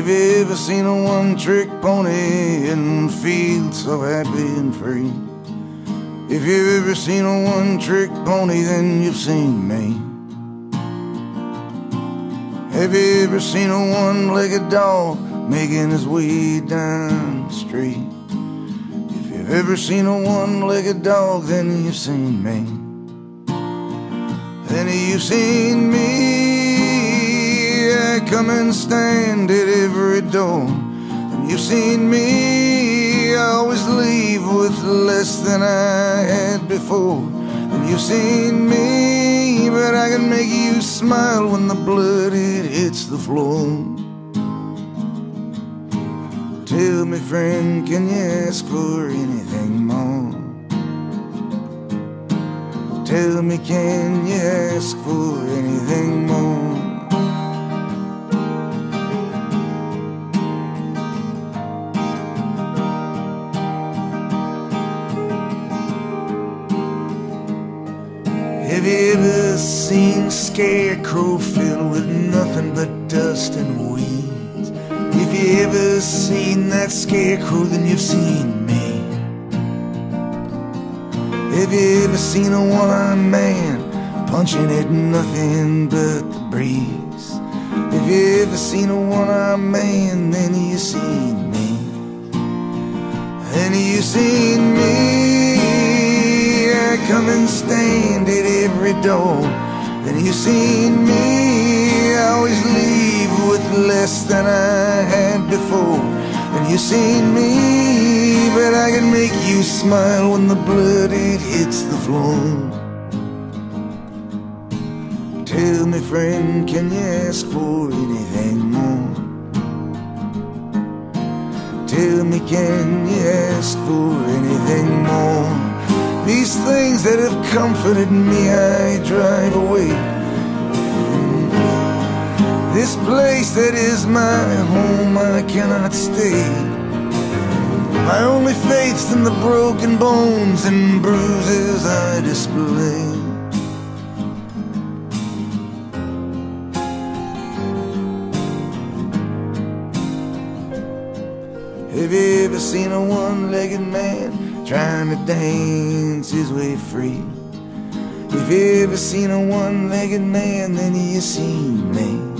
Have you ever seen a one-trick pony and feel so happy and free? If you've ever seen a one-trick pony, then you've seen me. Have you ever seen a one-legged dog making his way down the street? If you've ever seen a one-legged dog, then you've seen me. Then you've seen me. I come and stand at every door. And you've seen me. I always leave with less than I had before. And you've seen me, but I can make you smile when the blood it hits the floor. Tell me, friend, can you ask for anything more? Tell me, can you ask for anything more? Have you ever seen a scarecrow filled with nothing but dust and weeds? If you ever seen that scarecrow, then you've seen me. Have you ever seen a one-armed man punching at nothing but the breeze? Have you ever seen a one-armed man, then you've seen me. Then you've seen me. I come and stand at every door. Then you've seen me. I always leave with less than I had before. And you've seen me, but I can make you smile when the blood it hits the floor. Tell me, friend, can you ask for anything more? Tell me, can you ask for anything more? These things that have comforted me, I drive away. This place that is my home, I cannot stay. My only faith's in the broken bones and bruises I display. Have you ever seen a one-legged man trying to dance his way free? If you ever seen a one-legged man, then you've seen me.